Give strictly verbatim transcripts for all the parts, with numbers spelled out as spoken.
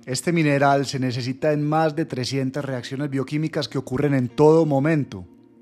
Este mineral se necesita en más de trescientas reacciones bioquímicas que ocurren en todo momento.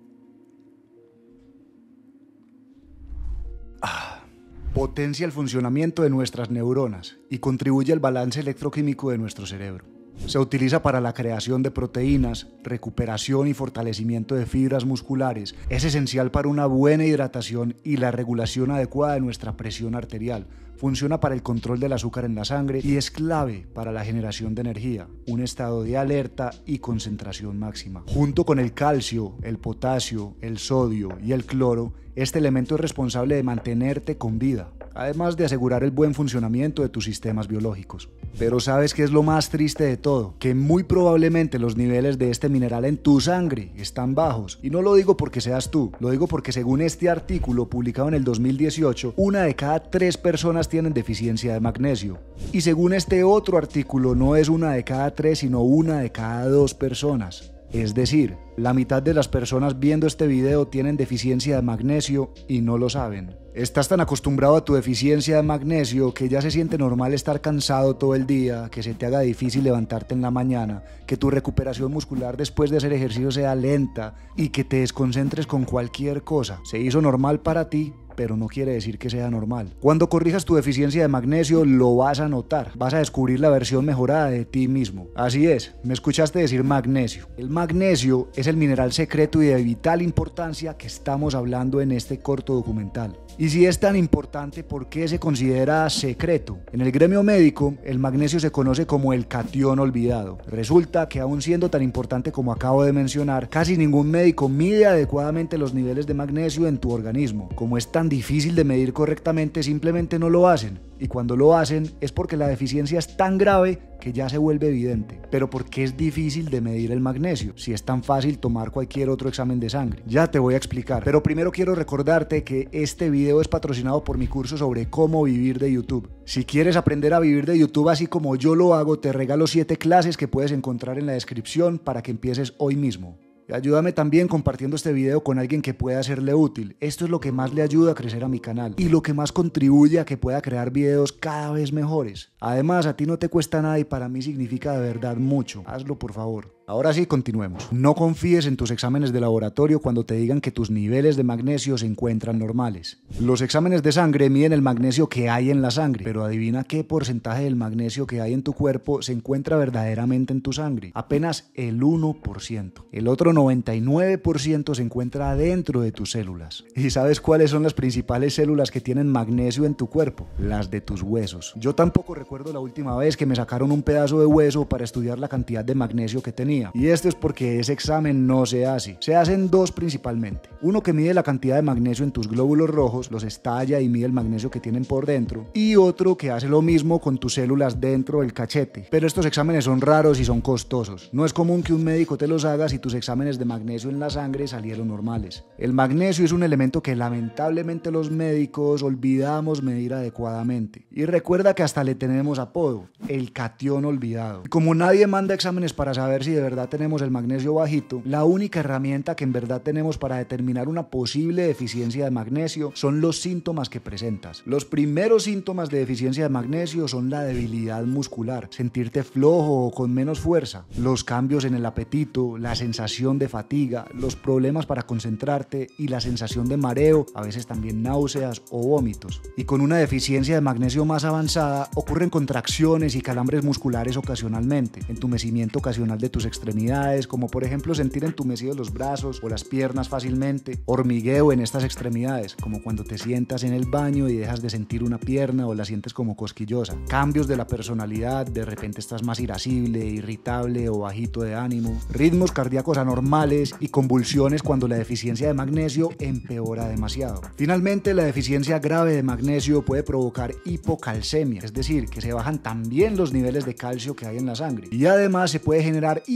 Ah, potencia el funcionamiento de nuestras neuronas y contribuye al balance electroquímico de nuestro cerebro. Se utiliza para la creación de proteínas, recuperación y fortalecimiento de fibras musculares. Es esencial para una buena hidratación y la regulación adecuada de nuestra presión arterial. Funciona para el control del azúcar en la sangre y es clave para la generación de energía, un estado de alerta y concentración máxima. Junto con el calcio, el potasio, el sodio y el cloro, este elemento es responsable de mantenerte con vida, además de asegurar el buen funcionamiento de tus sistemas biológicos. Pero ¿sabes qué es lo más triste de todo? Que muy probablemente los niveles de este mineral en tu sangre están bajos. Y no lo digo porque seas tú, lo digo porque según este artículo publicado en el dos mil dieciocho, una de cada tres personas tienen deficiencia de magnesio. Y según este otro artículo, no es una de cada tres, sino una de cada dos personas. Es decir, la mitad de las personas viendo este video tienen deficiencia de magnesio y no lo saben. Estás tan acostumbrado a tu deficiencia de magnesio que ya se siente normal estar cansado todo el día, que se te haga difícil levantarte en la mañana, que tu recuperación muscular después de hacer ejercicio sea lenta y que te desconcentres con cualquier cosa. Se hizo normal para ti, pero no quiere decir que sea normal. Cuando corrijas tu deficiencia de magnesio, lo vas a notar. Vas a descubrir la versión mejorada de ti mismo. Así es, me escuchaste decir magnesio. El magnesio es el mineral secreto y de vital importancia que estamos hablando en este corto documental. Y si es tan importante, ¿por qué se considera secreto? En el gremio médico, el magnesio se conoce como el catión olvidado. Resulta que aun siendo tan importante como acabo de mencionar, casi ningún médico mide adecuadamente los niveles de magnesio en tu organismo. Como es tan difícil de medir correctamente, simplemente no lo hacen. Y cuando lo hacen es porque la deficiencia es tan grave que ya se vuelve evidente. Pero ¿por qué es difícil de medir el magnesio si es tan fácil tomar cualquier otro examen de sangre? Ya te voy a explicar, pero primero quiero recordarte que este video es patrocinado por mi curso sobre cómo vivir de YouTube. Si quieres aprender a vivir de YouTube así como yo lo hago, te regalo siete clases que puedes encontrar en la descripción para que empieces hoy mismo. Ayúdame también compartiendo este video con alguien que pueda serle útil. Esto es lo que más le ayuda a crecer a mi canal y lo que más contribuye a que pueda crear videos cada vez mejores. Además, a ti no te cuesta nada y para mí significa de verdad mucho. Hazlo, por favor. Ahora sí, continuemos. No confíes en tus exámenes de laboratorio cuando te digan que tus niveles de magnesio se encuentran normales. Los exámenes de sangre miden el magnesio que hay en la sangre, pero adivina qué porcentaje del magnesio que hay en tu cuerpo se encuentra verdaderamente en tu sangre. Apenas el uno por ciento. El otro noventa y nueve por ciento se encuentra dentro de tus células. ¿Y sabes cuáles son las principales células que tienen magnesio en tu cuerpo? Las de tus huesos. Yo tampoco recuerdo la última vez que me sacaron un pedazo de hueso para estudiar la cantidad de magnesio que tenía. Y esto es porque ese examen no se hace. Se hacen dos principalmente. Uno que mide la cantidad de magnesio en tus glóbulos rojos, los estalla y mide el magnesio que tienen por dentro. Y otro que hace lo mismo con tus células dentro del cachete. Pero estos exámenes son raros y son costosos. No es común que un médico te los haga si tus exámenes de magnesio en la sangre salieron normales. El magnesio es un elemento que lamentablemente los médicos olvidamos medir adecuadamente. Y recuerda que hasta le tenemos apodo, el catión olvidado. Y como nadie manda exámenes para saber si de verdad tenemos el magnesio bajito, la única herramienta que en verdad tenemos para determinar una posible deficiencia de magnesio son los síntomas que presentas. Los primeros síntomas de deficiencia de magnesio son la debilidad muscular, sentirte flojo o con menos fuerza, los cambios en el apetito, la sensación de fatiga, los problemas para concentrarte y la sensación de mareo, a veces también náuseas o vómitos. Y con una deficiencia de magnesio más avanzada ocurren contracciones y calambres musculares ocasionalmente, entumecimiento ocasional de tus extremidades, como por ejemplo sentir entumecidos los brazos o las piernas fácilmente, hormigueo en estas extremidades, como cuando te sientas en el baño y dejas de sentir una pierna o la sientes como cosquillosa, cambios de la personalidad, de repente estás más irascible, irritable o bajito de ánimo, ritmos cardíacos anormales y convulsiones cuando la deficiencia de magnesio empeora demasiado. Finalmente, la deficiencia grave de magnesio puede provocar hipocalcemia, es decir, que se bajan también los niveles de calcio que hay en la sangre, y además se puede generar hipertensión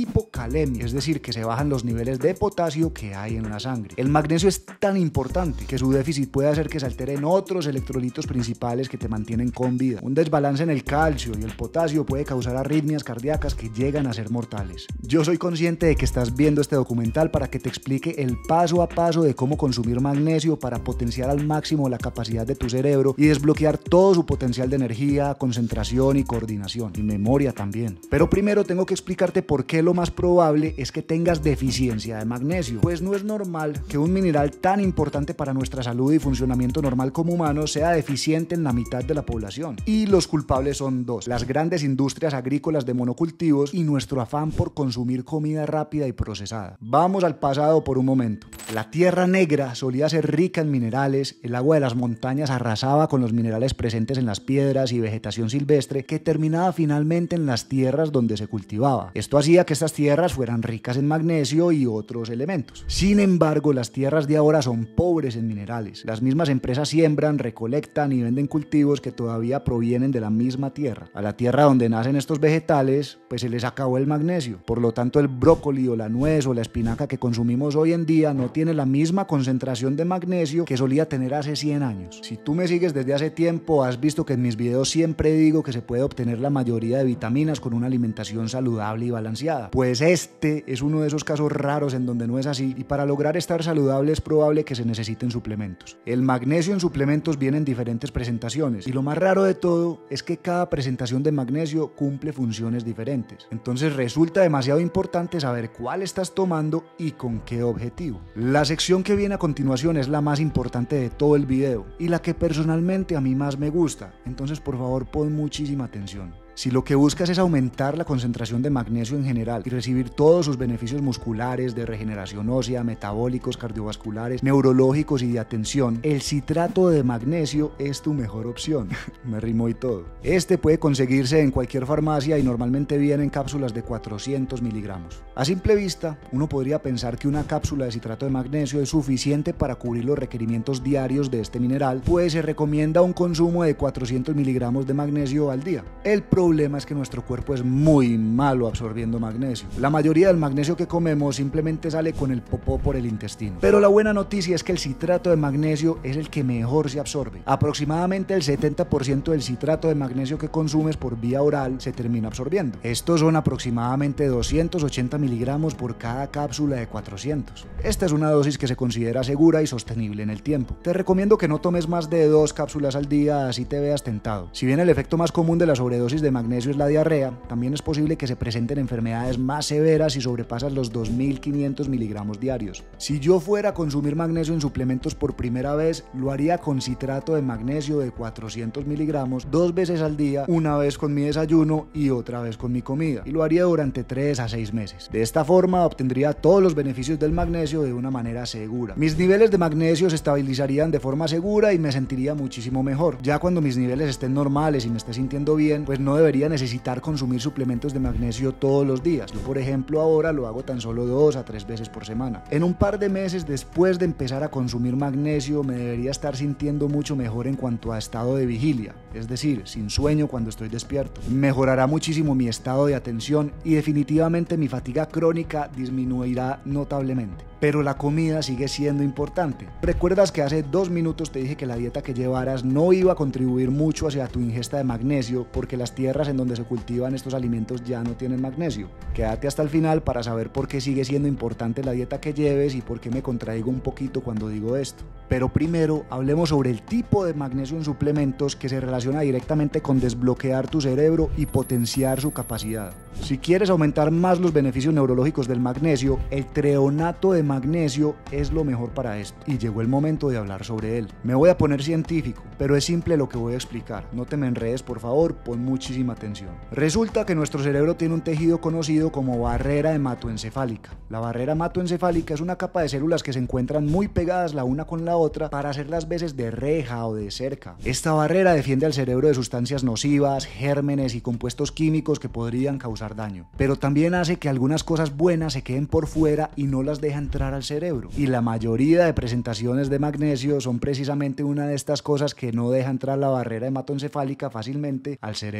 hipocalemia, es decir, que se bajan los niveles de potasio que hay en la sangre. El magnesio es tan importante que su déficit puede hacer que se alteren otros electrolitos principales que te mantienen con vida. Un desbalance en el calcio y el potasio puede causar arritmias cardíacas que llegan a ser mortales. Yo soy consciente de que estás viendo este documental para que te explique el paso a paso de cómo consumir magnesio para potenciar al máximo la capacidad de tu cerebro y desbloquear todo su potencial de energía, concentración y coordinación, y memoria también. Pero primero tengo que explicarte por qué lo más probable es que tengas deficiencia de magnesio, pues no es normal que un mineral tan importante para nuestra salud y funcionamiento normal como humanos sea deficiente en la mitad de la población. Y los culpables son dos: las grandes industrias agrícolas de monocultivos y nuestro afán por consumir comida rápida y procesada. Vamos al pasado por un momento. La Tierra Negra solía ser rica en minerales, el agua de las montañas arrasaba con los minerales presentes en las piedras y vegetación silvestre que terminaba finalmente en las tierras donde se cultivaba. Esto hacía que estas tierras fueran ricas en magnesio y otros elementos. Sin embargo, las tierras de ahora son pobres en minerales. Las mismas empresas siembran, recolectan y venden cultivos que todavía provienen de la misma tierra. A la tierra donde nacen estos vegetales, pues se les acabó el magnesio. Por lo tanto, el brócoli o la nuez o la espinaca que consumimos hoy en día no tiene la misma concentración de magnesio que solía tener hace cien años. Si tú me sigues desde hace tiempo, has visto que en mis videos siempre digo que se puede obtener la mayoría de vitaminas con una alimentación saludable y balanceada. Pues este es uno de esos casos raros en donde no es así, y para lograr estar saludable es probable que se necesiten suplementos. El magnesio en suplementos viene en diferentes presentaciones, y lo más raro de todo es que cada presentación de magnesio cumple funciones diferentes. Entonces resulta demasiado importante saber cuál estás tomando y con qué objetivo. La sección que viene a continuación es la más importante de todo el video y la que personalmente a mí más me gusta, entonces por favor pon muchísima atención. Si lo que buscas es aumentar la concentración de magnesio en general y recibir todos sus beneficios musculares, de regeneración ósea, metabólicos, cardiovasculares, neurológicos y de atención, el citrato de magnesio es tu mejor opción. Me rimo y todo. Este puede conseguirse en cualquier farmacia y normalmente viene en cápsulas de cuatrocientos miligramos. A simple vista, uno podría pensar que una cápsula de citrato de magnesio es suficiente para cubrir los requerimientos diarios de este mineral, pues se recomienda un consumo de cuatrocientos miligramos de magnesio al día. El El problema es que nuestro cuerpo es muy malo absorbiendo magnesio. La mayoría del magnesio que comemos simplemente sale con el popó por el intestino. Pero la buena noticia es que el citrato de magnesio es el que mejor se absorbe. Aproximadamente el setenta por ciento del citrato de magnesio que consumes por vía oral se termina absorbiendo. Estos son aproximadamente doscientos ochenta miligramos por cada cápsula de cuatrocientos. Esta es una dosis que se considera segura y sostenible en el tiempo. Te recomiendo que no tomes más de dos cápsulas al día, así te veas tentado. Si bien el efecto más común de la sobredosis de magnesio es la diarrea, también es posible que se presenten enfermedades más severas si sobrepasas los dos mil quinientos miligramos diarios. Si yo fuera a consumir magnesio en suplementos por primera vez, lo haría con citrato de magnesio de cuatrocientos miligramos dos veces al día, una vez con mi desayuno y otra vez con mi comida, y lo haría durante tres a seis meses. De esta forma obtendría todos los beneficios del magnesio de una manera segura. Mis niveles de magnesio se estabilizarían de forma segura y me sentiría muchísimo mejor. Ya cuando mis niveles estén normales y me esté sintiendo bien, pues no debería necesitar consumir suplementos de magnesio todos los días. Yo, por ejemplo, ahora lo hago tan solo dos a tres veces por semana. En un par de meses después de empezar a consumir magnesio, me debería estar sintiendo mucho mejor en cuanto a estado de vigilia, es decir, sin sueño cuando estoy despierto. Mejorará muchísimo mi estado de atención y definitivamente mi fatiga crónica disminuirá notablemente. Pero la comida sigue siendo importante. ¿Recuerdas que hace dos minutos te dije que la dieta que llevaras no iba a contribuir mucho hacia tu ingesta de magnesio porque las tierras en donde se cultivan estos alimentos ya no tienen magnesio? Quédate hasta el final para saber por qué sigue siendo importante la dieta que lleves y por qué me contradigo un poquito cuando digo esto. Pero primero hablemos sobre el tipo de magnesio en suplementos que se relaciona directamente con desbloquear tu cerebro y potenciar su capacidad. Si quieres aumentar más los beneficios neurológicos del magnesio, el treonato de magnesio es lo mejor para esto, y llegó el momento de hablar sobre él. Me voy a poner científico, pero es simple lo que voy a explicar. No te me enredes, por favor, pon muchísima atención. Resulta que nuestro cerebro tiene un tejido conocido como barrera hematoencefálica. La barrera hematoencefálica es una capa de células que se encuentran muy pegadas la una con la otra para hacer las veces de reja o de cerca. Esta barrera defiende al cerebro de sustancias nocivas, gérmenes y compuestos químicos que podrían causar daño, pero también hace que algunas cosas buenas se queden por fuera y no las deja entrar al cerebro. Y la mayoría de presentaciones de magnesio son precisamente una de estas cosas que no deja entrar la barrera hematoencefálica fácilmente al cerebro.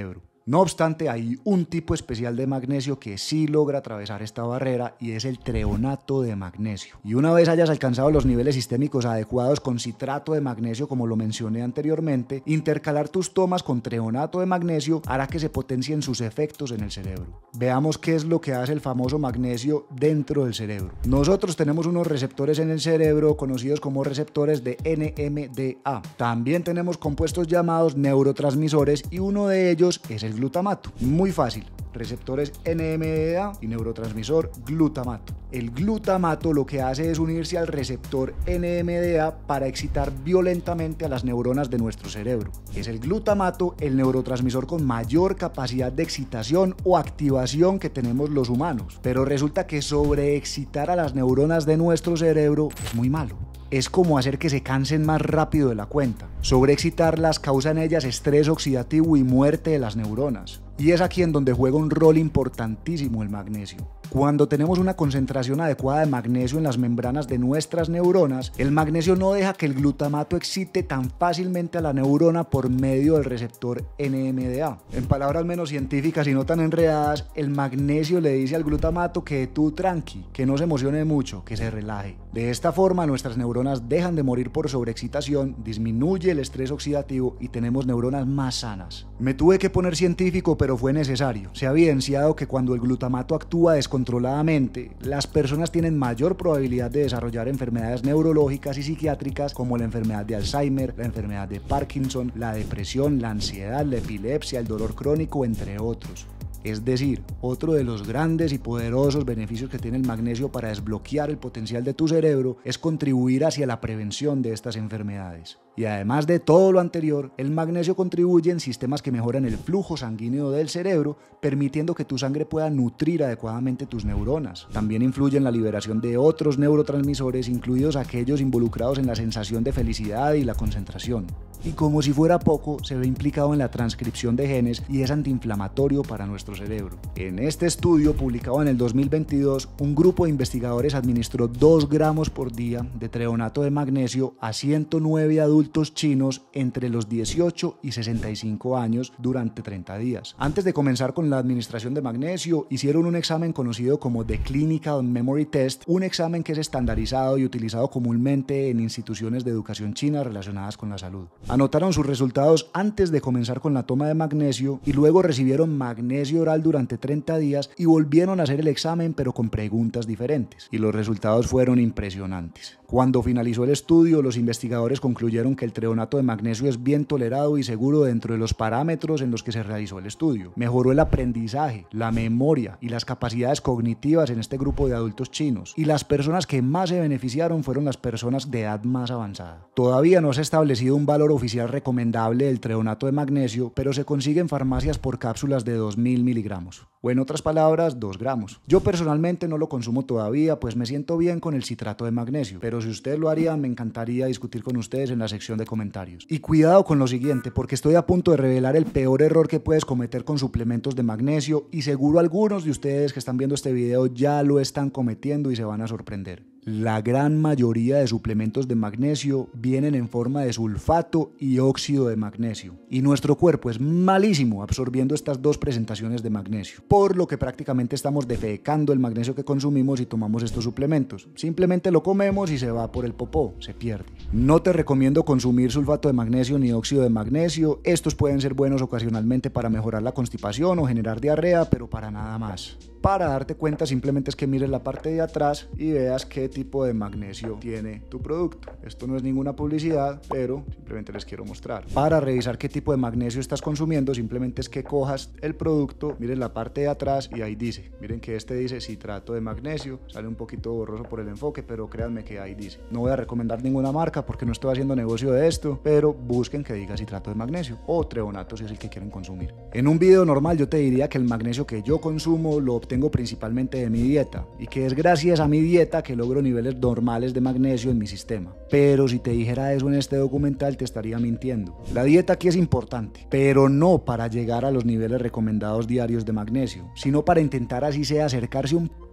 No obstante, hay un tipo especial de magnesio que sí logra atravesar esta barrera y es el treonato de magnesio. Y una vez hayas alcanzado los niveles sistémicos adecuados con citrato de magnesio, como lo mencioné anteriormente, intercalar tus tomas con treonato de magnesio hará que se potencien sus efectos en el cerebro. Veamos qué es lo que hace el famoso magnesio dentro del cerebro. Nosotros tenemos unos receptores en el cerebro conocidos como receptores de N M D A. También tenemos compuestos llamados neurotransmisores y uno de ellos es el glutamato. Muy fácil. Receptores N M D A y neurotransmisor glutamato. El glutamato lo que hace es unirse al receptor N M D A para excitar violentamente a las neuronas de nuestro cerebro. Es el glutamato el neurotransmisor con mayor capacidad de excitación o activación que tenemos los humanos. Pero resulta que sobreexcitar a las neuronas de nuestro cerebro es muy malo. Es como hacer que se cansen más rápido de la cuenta. Sobreexcitarlas causa en ellas estrés oxidativo y muerte de las neuronas. Y es aquí en donde juega un rol importantísimo el magnesio. Cuando tenemos una concentración adecuada de magnesio en las membranas de nuestras neuronas, el magnesio no deja que el glutamato excite tan fácilmente a la neurona por medio del receptor N M D A. En palabras menos científicas y no tan enredadas, el magnesio le dice al glutamato que tú tranqui, que no se emocione mucho, que se relaje. De esta forma, nuestras neuronas dejan de morir por sobreexcitación, disminuye el estrés oxidativo y tenemos neuronas más sanas. Me tuve que poner científico, pero fue necesario. Se ha evidenciado que cuando el glutamato actúa descontroladamente, las personas tienen mayor probabilidad de desarrollar enfermedades neurológicas y psiquiátricas como la enfermedad de Alzheimer, la enfermedad de Parkinson, la depresión, la ansiedad, la epilepsia, el dolor crónico, entre otros. Es decir, otro de los grandes y poderosos beneficios que tiene el magnesio para desbloquear el potencial de tu cerebro es contribuir hacia la prevención de estas enfermedades. Y además de todo lo anterior, el magnesio contribuye en sistemas que mejoran el flujo sanguíneo del cerebro, permitiendo que tu sangre pueda nutrir adecuadamente tus neuronas. También influye en la liberación de otros neurotransmisores, incluidos aquellos involucrados en la sensación de felicidad y la concentración. Y como si fuera poco, se ve implicado en la transcripción de genes y es antiinflamatorio para nuestro cerebro. En este estudio, publicado en el dos mil veintidós, un grupo de investigadores administró dos gramos por día de treonato de magnesio a ciento nueve adultos chinos entre los dieciocho y sesenta y cinco años durante treinta días. Antes de comenzar con la administración de magnesio, hicieron un examen conocido como The Clinical Memory Test, un examen que es estandarizado y utilizado comúnmente en instituciones de educación china relacionadas con la salud. Anotaron sus resultados antes de comenzar con la toma de magnesio y luego recibieron magnesio oral durante treinta días y volvieron a hacer el examen pero con preguntas diferentes. Y los resultados fueron impresionantes. Cuando finalizó el estudio, los investigadores concluyeron que el treonato de magnesio es bien tolerado y seguro dentro de los parámetros en los que se realizó el estudio. Mejoró el aprendizaje, la memoria y las capacidades cognitivas en este grupo de adultos chinos. Y las personas que más se beneficiaron fueron las personas de edad más avanzada. Todavía no se ha establecido un valor oficial recomendable del treonato de magnesio, pero se consigue en farmacias por cápsulas de dos mil miligramos. O en otras palabras, dos gramos. Yo personalmente no lo consumo todavía, pues me siento bien con el citrato de magnesio, pero si ustedes lo harían, me encantaría discutir con ustedes en la sección de comentarios. Y cuidado con lo siguiente, porque estoy a punto de revelar el peor error que puedes cometer con suplementos de magnesio y seguro algunos de ustedes que están viendo este video ya lo están cometiendo y se van a sorprender. La gran mayoría de suplementos de magnesio vienen en forma de sulfato y óxido de magnesio, y nuestro cuerpo es malísimo absorbiendo estas dos presentaciones de magnesio, por lo que prácticamente estamos defecando el magnesio que consumimos y tomamos estos suplementos. Simplemente lo comemos y se va por el popó, se pierde. No te recomiendo consumir sulfato de magnesio ni óxido de magnesio. Estos pueden ser buenos ocasionalmente para mejorar la constipación o generar diarrea, pero para nada más. Para darte cuenta, simplemente es que mires la parte de atrás y veas qué tipo de magnesio tiene tu producto. Esto no es ninguna publicidad, pero simplemente les quiero mostrar. Para revisar qué tipo de magnesio estás consumiendo, simplemente es que cojas el producto, mires la parte de atrás y ahí dice. Miren que este dice citrato de magnesio. Sale un poquito borroso por el enfoque, pero créanme que ahí dice. No voy a recomendar ninguna marca porque no estoy haciendo negocio de esto, pero busquen que diga citrato de magnesio o treonato si es el que quieren consumir. En un video normal yo te diría que el magnesio que yo consumo lo obtengo principalmente de mi dieta y que es gracias a mi dieta que logro niveles normales de magnesio en mi sistema. Pero si te dijera eso en este documental te estaría mintiendo. La dieta aquí es importante, pero no para llegar a los niveles recomendados diarios de magnesio, sino para intentar así sea acercarse un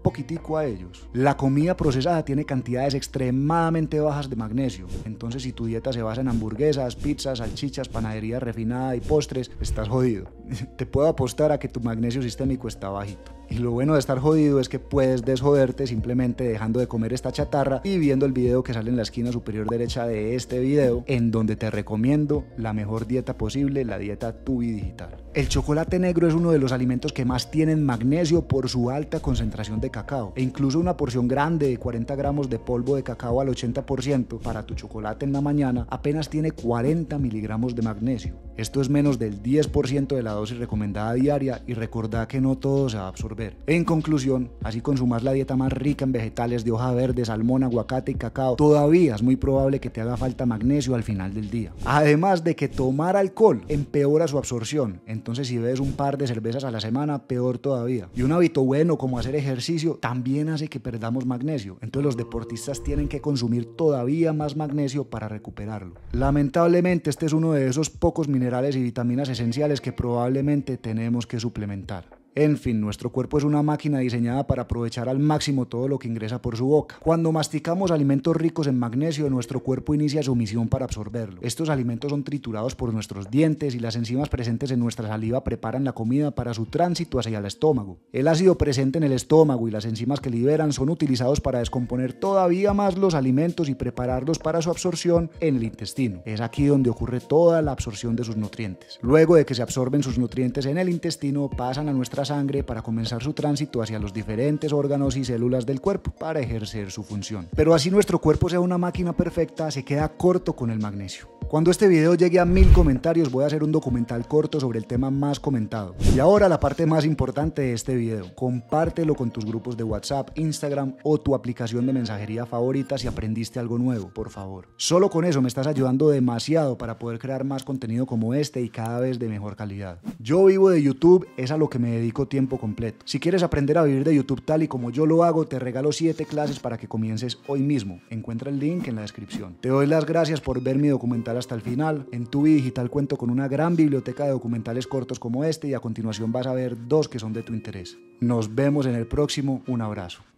poquitico a ellos. La comida procesada tiene cantidades extremadamente bajas de magnesio, entonces si tu dieta se basa en hamburguesas, pizzas, salchichas, panadería refinada y postres, estás jodido. Te puedo apostar a que tu magnesio sistémico está bajito. Y lo bueno de estar jodido es que puedes desjoderte simplemente dejando de comer esta chatarra y viendo el video que sale en la esquina superior derecha de este video, en donde te recomiendo la mejor dieta posible, la dieta Tubi Digital. El chocolate negro es uno de los alimentos que más tienen magnesio por su alta concentración de cacao, e incluso una porción grande de cuarenta gramos de polvo de cacao al ochenta por ciento para tu chocolate en la mañana apenas tiene cuarenta miligramos de magnesio. Esto es menos del diez por ciento de la dosis recomendada diaria, y recordá que no todo se va a absorber. En conclusión, así consumas la dieta más rica en vegetales de hoja verde, salmón, aguacate y cacao, todavía es muy probable que te haga falta magnesio al final del día. Además de que tomar alcohol empeora su absorción, entonces si bebes un par de cervezas a la semana, peor todavía. Y un hábito bueno como hacer ejercicio también hace que perdamos magnesio, entonces los deportistas tienen que consumir todavía más magnesio para recuperarlo. Lamentablemente este es uno de esos pocos minerales y vitaminas esenciales que probablemente tenemos que suplementar. En fin, nuestro cuerpo es una máquina diseñada para aprovechar al máximo todo lo que ingresa por su boca. Cuando masticamos alimentos ricos en magnesio, nuestro cuerpo inicia su misión para absorberlo. Estos alimentos son triturados por nuestros dientes y las enzimas presentes en nuestra saliva preparan la comida para su tránsito hacia el estómago. El ácido presente en el estómago y las enzimas que liberan son utilizados para descomponer todavía más los alimentos y prepararlos para su absorción en el intestino. Es aquí donde ocurre toda la absorción de sus nutrientes. Luego de que se absorben sus nutrientes en el intestino, pasan a nuestra sangre para comenzar su tránsito hacia los diferentes órganos y células del cuerpo para ejercer su función. Pero así nuestro cuerpo sea una máquina perfecta, se queda corto con el magnesio. Cuando este video llegue a mil comentarios voy a hacer un documental corto sobre el tema más comentado. Y ahora la parte más importante de este video: compártelo con tus grupos de WhatsApp, Instagram o tu aplicación de mensajería favorita si aprendiste algo nuevo, por favor. Solo con eso me estás ayudando demasiado para poder crear más contenido como este y cada vez de mejor calidad. Yo vivo de YouTube, es a lo que me dedico tiempo completo. Si quieres aprender a vivir de YouTube tal y como yo lo hago, te regalo siete clases para que comiences hoy mismo. Encuentra el link en la descripción. Te doy las gracias por ver mi documental hasta el final. En Tubi Digital cuento con una gran biblioteca de documentales cortos como este, y a continuación vas a ver dos que son de tu interés. Nos vemos en el próximo. Un abrazo.